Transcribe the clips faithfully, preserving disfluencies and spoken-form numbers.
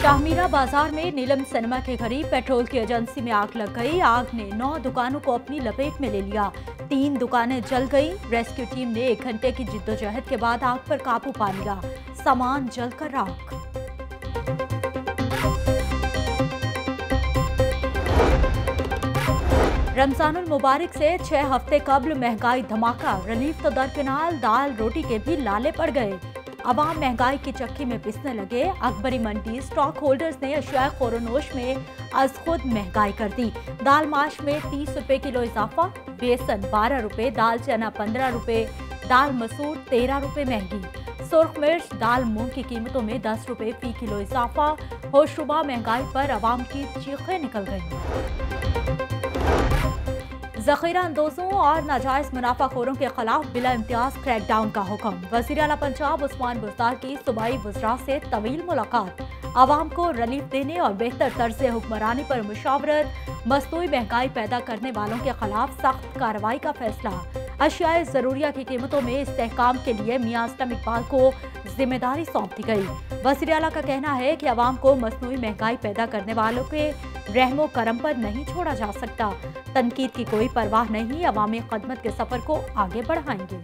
शाहमीरा बाजार में नीलम सिनेमा के करीब पेट्रोल की एजेंसी में आग लग गई। आग ने नौ दुकानों को अपनी लपेट में ले लिया। तीन दुकानें जल गई। रेस्क्यू टीम ने एक घंटे की जिद्दोजहद के बाद आग पर काबू पा लिया। सामान जलकर राख। रमजानुल मुबारक से छह हफ्ते कबल महंगाई धमाका। रिलीफ तो दरकिनार, दाल रोटी के भी लाले पड़ गए। अवाम महंगाई की चक्की में पिसने लगे। अकबरी मंडी स्टॉक होल्डर्स ने अशिया खोरोनोश में अज खुद महंगाई कर दी। दाल माश में तीस रुपए किलो इजाफा, बेसन बारह रुपए, दाल चना पंद्रह रुपए, दाल मसूर तेरह रुपए महंगी। सुर्ख मिर्च, दाल मूंग की कीमतों में दस रुपए फी किलो इजाफा। होशरुबा महंगाई पर अवाम की चीखें निकल गईं। जखीरा अंदोजों और नाजायज मुनाफाखोरों के खिलाफ बिला इम्तियाज क्रैकडाउन का हुक्म। वज़ीर आला पंजाब उस्मान बुज़दार की सूबाई वज़रा से तवील मुलाकात। आवाम को रिलीफ देने और बेहतर तर्ज हुक्मरानी पर मुशावरत। मसनूई महंगाई पैदा करने वालों के खिलाफ सख्त कार्रवाई का फैसला। अशियाए ज़रूरिया की कीमतों में इस्तेहकाम के लिए मियां असलम इकबाल को जिम्मेदारी सौंप दी गई। वज़ीर आला का कहना है कि आवाम को मसनूई महंगाई पैदा करने वालों के रहमो करम पर नहीं छोड़ा जा सकता। तनकीद की कोई परवाह नहीं, अवामी खदमत के सफर को आगे बढ़ाएंगे।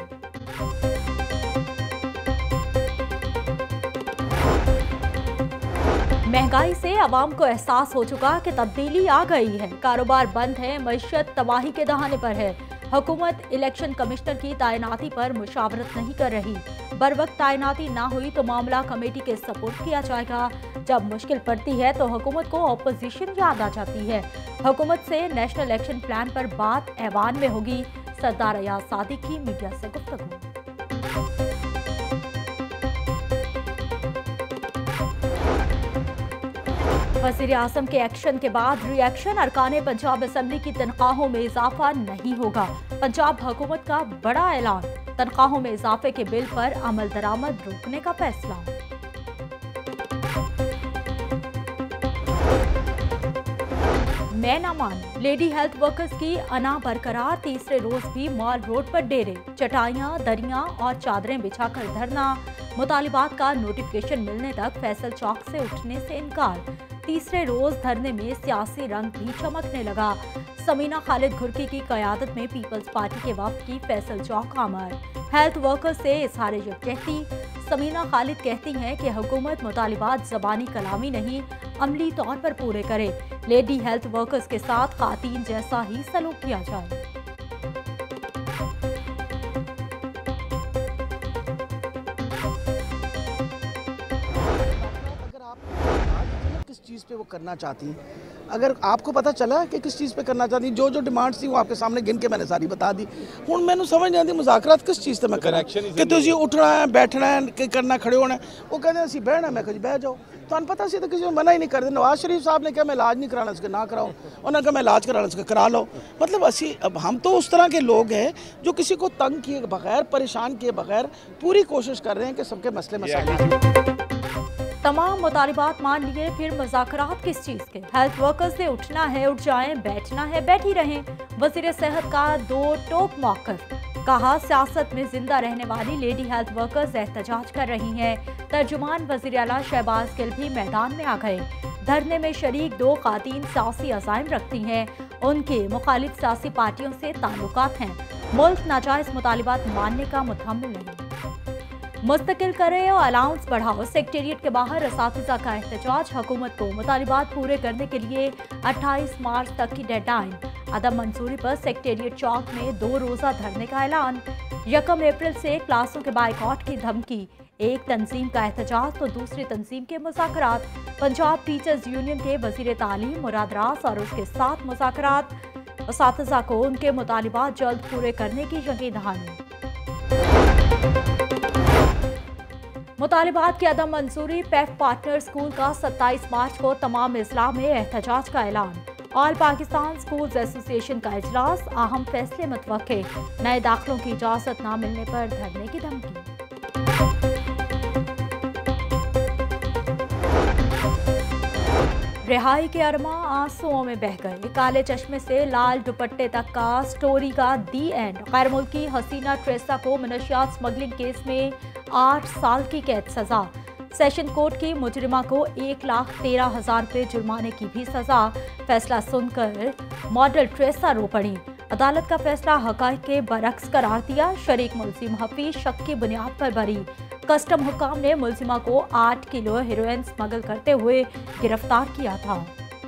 महंगाई से अवाम को एहसास हो चुका कि तब्दीली आ गई है। कारोबार बंद है, मईशत तबाही के दहाने पर है। हुकूमत इलेक्शन कमिश्नर की तैनाती पर मुशावरत नहीं कर रही। बर वक्त तैनाती ना हुई तो मामला कमेटी के सपोर्ट किया जाएगा। जब मुश्किल पड़ती है तो हुकूमत को अपोजिशन याद आ जाती है। हुकूमत से नेशनल एक्शन प्लान पर बात ऐवान में होगी। सरदार अयाज सादिक की मीडिया से गुफ्तगू। वज़ीर आज़म के एक्शन के बाद रिएक्शन। अरकान पंजाब असम्बली की तनख्वाहों में इजाफा नहीं होगा। पंजाब हुकूमत का बड़ा ऐलान। तनख्वाहों में इजाफे के बिल पर अमल दरामद रोकने का फैसला। मैं ना मान, लेडी हेल्थ वर्कर्स की अना बरकरार। तीसरे रोज भी मॉल रोड पर डेरे, चटाइयां, दरियां और चादरें बिछाकर धरना। मुतालिबात का नोटिफिकेशन मिलने तक फैसल चौक से उठने से इनकार। तीसरे रोज धरने में सियासी रंग भी चमकने लगा। समीना खालिद घुर्की की क़यादत में पीपल्स पार्टी के वफ्द की फैसल चौक आमर। हेल्थ वर्कर्स से इजहार यकजहती। समीना खालिद कहती हैं कि हुकूमत मुतालिबात ज़बानी कलामी नहीं, अमली तौर पर पूरे करे। लेडी हेल्थ वर्कर्स के साथ खातीन जैसा ही सलूक किया जाए। किस चीज़ पे वो करना चाहती हैं, अगर आपको पता चला कि किस चीज़ पे करना चाहती, जो जो डिमांड्स थी वो आपके सामने गिन के मैंने सारी बता दी। हुण मैंने समझ नहीं आती मुज़ाकरात किस चीज़ से मैं करा कि तुझे उठना है, बैठना है, कि करना, खड़े होना है। वो कहते हैं असं बहना, मैं कभी बह जाओ। तो अन पता सी तो किसी को मना ही नहीं करते। नवाज शरीफ साहब ने कहा मैं इलाज नहीं कराना इसका, ना कराओ। उन्होंने कहा मैं इलाज कराना इसका, करा लो। मतलब असी अब हम तो उस तरह के लोग हैं जो किसी को तंग किए बगैर, परेशान किए बगैर पूरी कोशिश कर रहे हैं कि सबके मसले मसाइल। तमाम मुतालिबात मान लिए, फिर मुज़ाकरात किस चीज़ के। हेल्थ वर्कर्स से उठना है उठ जाएं, बैठना है बैठी रहें। वज़ीर सेहत का दो टोक मौक़िफ़। कहा सियासत में जिंदा रहने वाली लेडी हेल्थ वर्कर्स एहतजाज कर रही हैं। तर्जुमान वज़ीर आला शहबाज गिल भी मैदान में आ गए। धरने में शरीक दो खातीन सियासी अज़ाइम रखती हैं। उनके मुखालिफ सियासी पार्टियों से ताल्लुकात हैं। मुल्क नाजायज़ मुतालिबात मानने का मुतहम्मिल नहीं। मुस्तकिल करे और अलाउंस बढ़ाओ। सेक्रेटेरिएट के बाहर असातिज़ा का एहतजाज। हुकूमत को मुतालिबात पूरे करने के लिए अट्ठाईस मार्च तक की डेडलाइन। अदम मंजूरी पर सेक्रेटेरिएट चौक में दो रोज़ा धरने का ऐलान। यकम अप्रैल से क्लासों के बाइकआउट की धमकी। एक तंजीम का एहतजाज तो दूसरी तंजीम के मुज़ाकरात। पंजाब टीचर्स यूनियन के वज़ीर तालीम मुराद रास और उसके साथ मुज़ाकरात। असातिज़ा को उनके मुतालिबात जल्द पूरे करने की यकीन दहानी। मुतालिबात की अदम मंजूरी। पैफ पार्टनर स्कूल का सत्ताईस मार्च को तमाम अजला में एहतजाज का ऐलान। ऑल पाकिस्तान स्कूल्स एसोसिएशन का इजलास। अहम फैसले मुतवक्के। नए दाखिलों की इजाजत न मिलने पर धरने की धमकी। रिहाई के अरमा आंसुओं में बह गए। काले चश्मे से लाल दुपट्टे तक का स्टोरी का दी एंड। गैर मुल्की हसीना ट्रेसा को मनशियात स्मगलिंग केस में आठ साल की कैद सजा। सेशन कोर्ट की मुजरिमा को एक लाख तेरह हजार रुपये जुर्माने की भी सजा। फैसला सुनकर मॉडल ट्रेसा रो पड़ी। अदालत का फैसला हकाइक के बरक्स करार दिया। शरीक मुलजिम हफीज शक की बुनियाद पर बरी। कस्टम हुकाम ने मुलजिमा को आठ किलो हेरोइन स्मगल करते हुए गिरफ्तार किया था।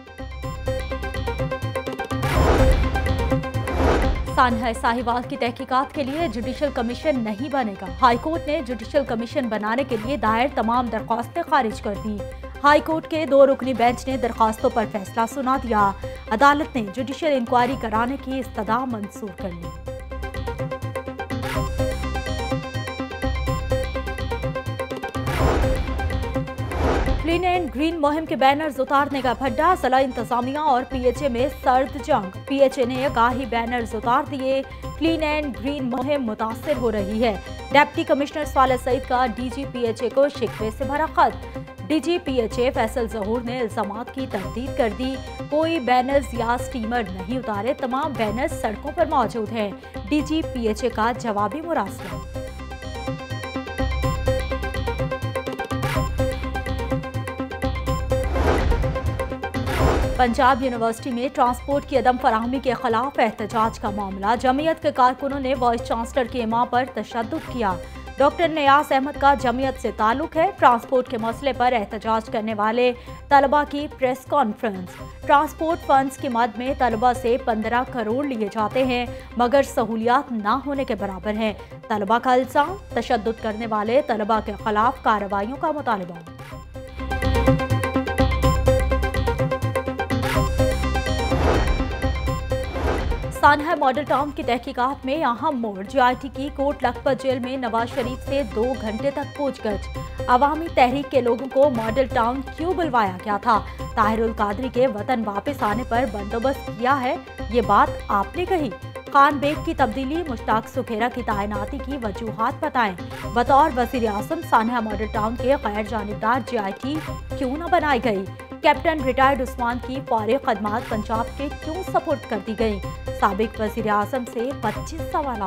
सानहा साहिवाल की तहकीकात के लिए जुडिशल कमीशन नहीं बनेगा। हाईकोर्ट ने जुडिशल कमीशन बनाने के लिए दायर तमाम दरख्वास्तें खारिज कर दी। हाईकोर्ट के दो रुकनी बेंच ने दरख्वास्तों पर फैसला सुना दिया। अदालत ने जुडिशल इंक्वायरी कराने की इस्तदा मंजूर कर ली। क्लीन एंड ग्रीन मुहिम के बैनर्स उतारने का फड्डा। जिला इंतजामिया और पीएचए में सर्द जंग। पीएचए ने गाही बैनर्स उतार दिए। क्लीन एंड ग्रीन मुहिम मुतासिर हो रही है। डिप्टी कमिश्नर साले सईद का डीजी पीएचए को शिकवे से भरा खत। डीजी पीएचए फैसल जहूर ने इल्जामात की तस्दीक कर दी। कोई बैनर्स या स्टीमर नहीं उतारे, तमाम बैनर्स सड़कों पर मौजूद हैं। डीजी पीएचए का जवाबी मुरासला। पंजाब यूनिवर्सिटी में ट्रांसपोर्ट की अदम फराहमी के खिलाफ एहतजाज का मामला। जमीयत के कारकुनों ने वाइस चांसलर की इमाम पर तशद्दुद किया। डॉक्टर नियाज अहमद का जमीयत से ताल्लुक है। ट्रांसपोर्ट के मसले पर एहतजाज करने वाले तलबा की प्रेस कॉन्फ्रेंस। ट्रांसपोर्ट फंड्स की मद में तलबा से पंद्रह करोड़ लिए जाते हैं, मगर सहूलियात ना होने के बराबर हैं। तलबा का इल्जाम, तशद्दुद करने वाले तलबा के खिलाफ कार्रवाइयों का मुतालबा। सानहा मॉडल टाउन की तहकीकात में अहम मोड़। जीआईटी की कोट लखपत जेल में नवाज शरीफ से दो घंटे तक पूछगछ। अवामी तहरीक के लोगों को मॉडल टाउन क्यों बुलवाया गया था? ताहिरुल कादरी के वतन वापस आने पर बंदोबस्त किया है, ये बात आपने कही। खान बेग की तब्दीली, मुश्ताक सुखेरा की तैनाती की वजूहात बताएं। बतौर वजीर आजम सानहा मॉडल टाउन के गैर जानिबदार जीआईटी क्यों न बनाई गई? कैप्टन रिटायर्ड उस्मान की फौरी खदमात पंजाब के क्यों सपुर्द कर दी गई? साबिक वजीर आजम से पच्चीस सवाल।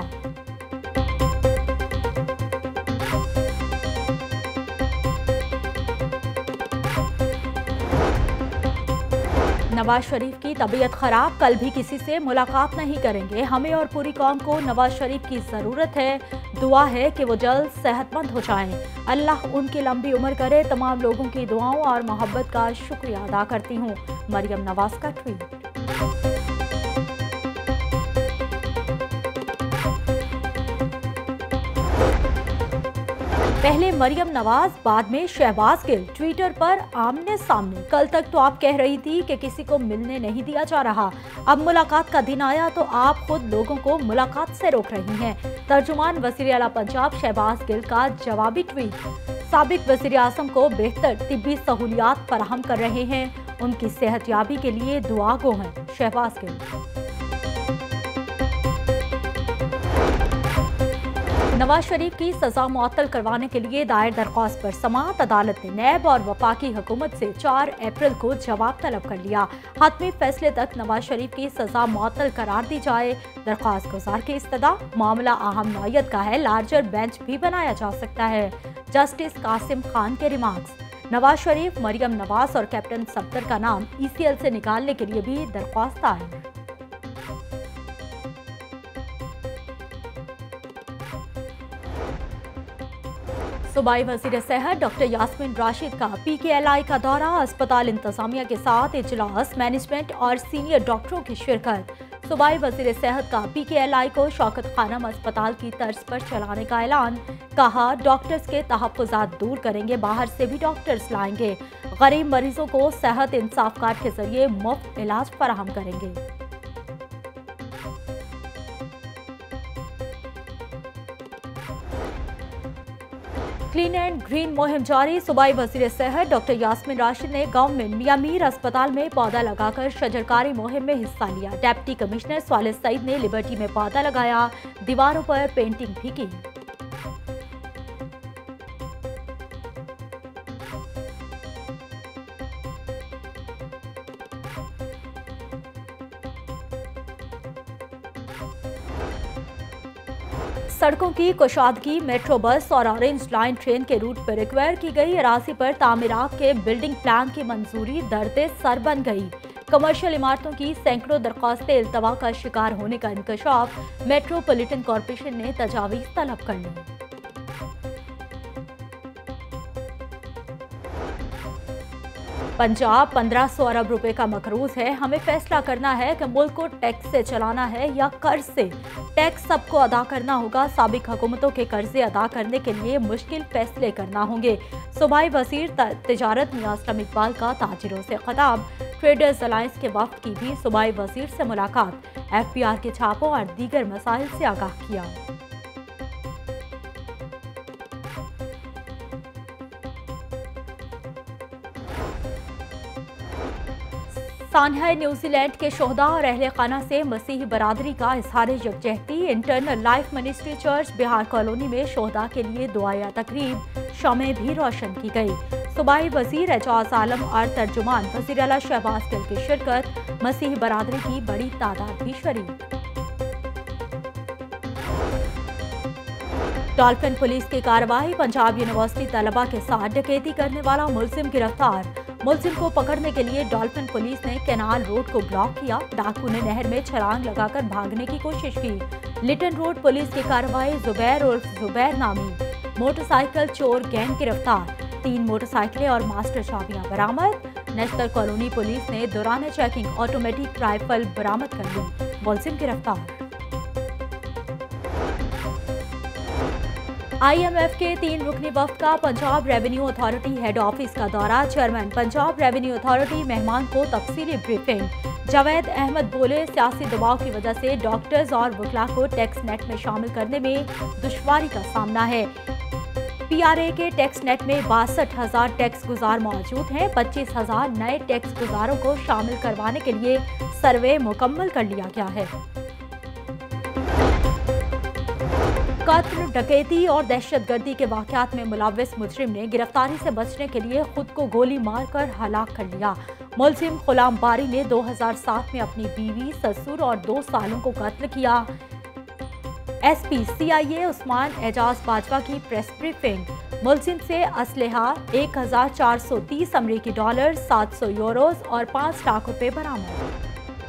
नवाज शरीफ की तबीयत खराब, कल भी किसी से मुलाकात नहीं करेंगे। हमें और पूरी कौम को नवाज शरीफ की जरूरत है। दुआ है कि वो जल्द सेहतमंद हो जाएं। अल्लाह उनकी लंबी उम्र करे। तमाम लोगों की दुआओं और मोहब्बत का शुक्रिया अदा करती हूँ। मरियम नवाज का ट्वीट। पहले मरियम नवाज, बाद में शहबाज गिल। ट्विटर पर आमने सामने। कल तक तो आप कह रही थी कि किसी को मिलने नहीं दिया जा रहा, अब मुलाकात का दिन आया तो आप खुद लोगों को मुलाकात से रोक रही हैं। तर्जुमान वज़ीर आला पंजाब शहबाज गिल का जवाबी ट्वीट। साबिक वज़ीर आज़म को बेहतर तिब्बी सहूलियात फराहम कर रहे हैं, उनकी सेहतयाबी के लिए दुआ गो हैं। शहबाज गिल। नवाज शरीफ की सजा मुअत्तल करवाने के लिए दायर दरख्वास्त पर समाअत। अदालत ने नैब और वफाकी हुकूमत से चार अप्रैल को जवाब तलब कर लिया। हतमी फैसले तक नवाज शरीफ की सजा मुअत्तल करार दी जाए। दरख्वास्त गुजार की इस्तदा। मामला अहम नौयत का है, लार्जर बेंच भी बनाया जा सकता है। जस्टिस कासिम खान के रिमार्क्स। नवाज शरीफ, मरियम नवाज और कैप्टन सफ्दर का नाम ईसीएल से निकालने के लिए भी दरख्वास्त है। सूबाई वज़ीर सेहत डॉक्टर यास्मीन राशिद का पीकेएलआई का दौरा। अस्पताल इंतजामिया के साथ इजलास, मैनेजमेंट और सीनियर डॉक्टरों की शिरकत। सूबाई वज़ीर सेहत का पीकेएलआई को शौकत खानम अस्पताल की तर्ज पर चलाने का ऐलान। कहा, डॉक्टर्स के तहफ़्फ़ुज़ात दूर करेंगे, बाहर से भी डॉक्टर्स लाएंगे। गरीब मरीजों को सेहत इंसाफ कार्ड के जरिए मुफ्त इलाज फराहम करेंगे। क्लीन एंड ग्रीन मुहिम जारी। सूबाई वज़ीर सेहत डॉक्टर यास्मीन राशिद ने गवर्नमेंट मियामीर अस्पताल में पौधा लगाकर शजरकारी मुहिम में हिस्सा लिया। डिप्टी कमिश्नर साले सईद ने लिबर्टी में पौधा लगाया, दीवारों पर पेंटिंग भी की। सड़कों की कुशादगी, मेट्रो बस और ऑरेंज लाइन ट्रेन के रूट पर रिक्वायर की गई अराजी पर तामीरात के बिल्डिंग प्लान की मंजूरी दर्दे सर बन गई। कमर्शियल इमारतों की सैकड़ों दरख्वास्तें इल्तवा का शिकार होने का इंकशाफ, मेट्रोपॉलिटन कॉरपोरेशन ने तजावीज़ तलब कर ली। पंजाब पंद्रह सौ अरब रुपए का मकरूज है। हमें फैसला करना है कि मुल्क को टैक्स से चलाना है या कर्ज से। टैक्स सबको अदा करना होगा। साबिक हुकूमतों के कर्जे अदा करने के लिए मुश्किल फैसले करना होंगे। सूबाई वजीर तिजारत मियां असलम इकबाल का ताजिरों से खिताब। ट्रेडर्स अलायंस के वफ्द की भी सूबाई वजीर से मुलाकात। एफ पी आर के छापों और दीगर मसाइल से आगाह किया। सान्हा न्यूजीलैंड के शोहदा और अहले खाना से मसीही बरादरी का इजहार यकजहती। Internal life ministry church Bihar colony में शोहदा के लिए दुआया तकरीब, शमें भी रोशन की गई। सूबाई वजीर एजाज आलम और तर्जुमान वजीर आला शहबाज गिल की शिरकत। मसीही बरादरी की बड़ी तादाद भी शरीक। डॉल्फिन पुलिस की कार्रवाई। पंजाब यूनिवर्सिटी तलबा के साथ डकैती करने वाला मुलजिम गिरफ्तार। मुलजिम को पकड़ने के लिए डॉल्फिन पुलिस ने कैनाल रोड को ब्लॉक किया। डाकू ने नहर में छलांग लगाकर भागने की कोशिश की। लिटन रोड पुलिस की कार्रवाई। जुबैर और जुबैर नामी मोटरसाइकिल चोर गैंग गिरफ्तार। तीन मोटरसाइकिलें और मास्टर चाबियां बरामद। नेशनल कॉलोनी पुलिस ने दौरान चेकिंग ऑटोमेटिक राइफल बरामद कर ली। मुलजिम गिरफ्तार। आई एम एफ के तीन रुकनी वफ्द का Punjab revenue authority head office का दौरा। चेयरमैन पंजाब रेवेन्यू अथॉरिटी मेहमान को तफसीली ब्रीफिंग। जावेद अहमद बोले, सियासी दबाव की वजह से डॉक्टर्स और वकला को टैक्स नेट में शामिल करने में दुश्वारी का सामना है। पी आर ए के टैक्स नेट में बासठ हजार टैक्स गुजार मौजूद हैं। पच्चीस हजार नए टैक्स गुजारों को शामिल करवाने के लिए सर्वे मुकम्मल कर लिया गया है। कत्ल, डकैती और दहशतगर्दी के वाकयात में मुलव्वस मुजरिम ने गिरफ्तारी से बचने के लिए खुद को गोली मारकर हलाक कर लिया। मुलजिम गुलाम बारी ने दो हजार सात में अपनी बीवी, ससुर और दो सालों को कत्ल किया। S P C I A Usman Ejaz Bajwa की प्रेस ब्रीफिंग। मुलजिम से असलहा एक हजार चार सौ तीस अमरीकी डॉलर, सात सौ यूरोज और पाँच लाख रुपए बरामद।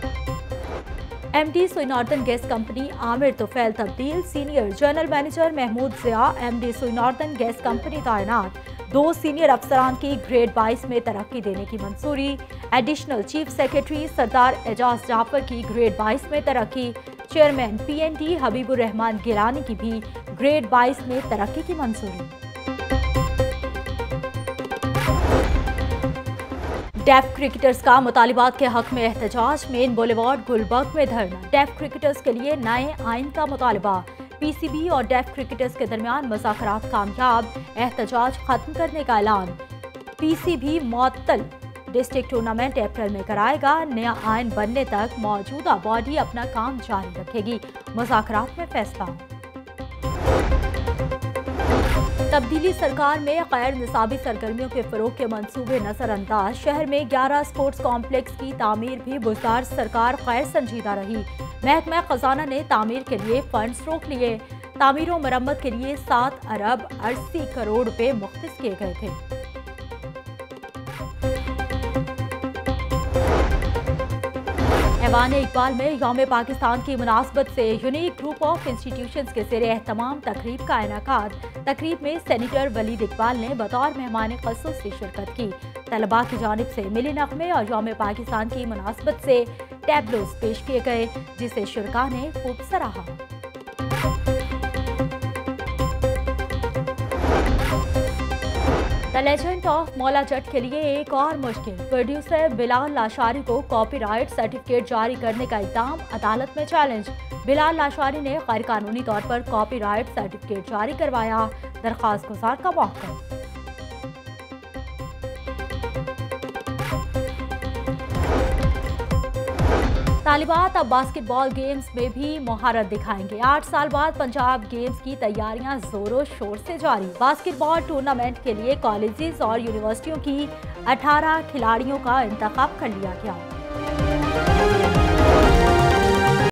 M D Sui northern gas company Amir Tufail तब्दील। Senior general manager Mahmood Zia M D Sui northern gas company तैनात। दो सीनियर अफसरान की ग्रेड बाईस में तरक्की देने की मंजूरी। Additional chief secretary Sardar Ejaz Jafar की ग्रेड बाईस में तरक्की। Chairman P N D Habibur Rahman Gilani की भी ग्रेड बाईस में तरक्की की मंजूरी। डेफ क्रिकेटर्स का मुतालिबात के हक में एहतजाज। मेन बुलेवार्ड गुलबर्ग में धरना। डेफ क्रिकेटर्स के लिए नए आइन का मुतालिबा। पी सी बी और डेफ क्रिकेटर्स के दरमियान मुज़ाकरात कामयाब। एहतजाज खत्म करने का ऐलान। पी सी बी मुअत्तल। डिस्ट्रिक्ट टूर्नामेंट अप्रैल में कराएगा। नया आइन बनने तक मौजूदा बॉडी अपना काम जारी रखेगी। मुज़ाकरात में फैसला। तब्दीली सरकार में गैर निसाबी सरगर्मियों के फरोग के मंसूबे नजरअंदाज। शहर में ग्यारह स्पोर्ट्स कॉम्प्लेक्स की तामीर भी बुजदार सरकार गैर संजीदा रही। महकमा खजाना ने तामीर के लिए फंड्स रोक लिए। तामीर और मरम्मत के लिए सात अरब अस्सी करोड़ रुपए मुख्तस किए गए थे। ऐवान इकबाल में यौम पाकिस्तान की मुनासबत से यूनिक ग्रुप ऑफ इंस्टीट्यूशंस के ज़ेरे एहतमाम तकरीब का इनेकाद। तकरीब में सेनेटर वलीद इकबाल ने बतौर मेहमान ख़ुसूसी शिरकत की। तलबा की जानिब से मिली नग़मे और यौम पाकिस्तान की मुनासबत से टैबलोज पेश किए गए, जिसे शुरका ने खूब सराहा। The legend of Maula Jatt के लिए एक और मुश्किल। प्रोड्यूसर बिलाल लाशारी को कॉपीराइट सर्टिफिकेट जारी करने का इक़दाम अदालत में चैलेंज। बिलाल लाशारी ने गैर कानूनी तौर पर कॉपीराइट सर्टिफिकेट जारी करवाया। दरख्वास्त गुजार का मौका। तालिबात अब बास्केटबॉल गेम्स में भी महारत दिखाएंगे। आठ साल बाद पंजाब गेम्स की तैयारियां जोरों शोर से जारी। बास्केटबॉल टूर्नामेंट के लिए कॉलेजेस और यूनिवर्सिटियों की अठारह खिलाड़ियों का इंतखाब कर लिया गया।